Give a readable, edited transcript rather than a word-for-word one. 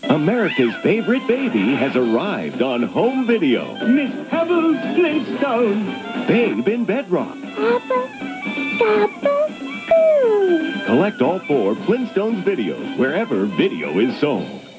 America's favorite baby has arrived on home video. Miss Pebbles Flintstone. Babe in Bedrock. Papa, Boo. Collect all 4 Flintstones videos wherever video is sold.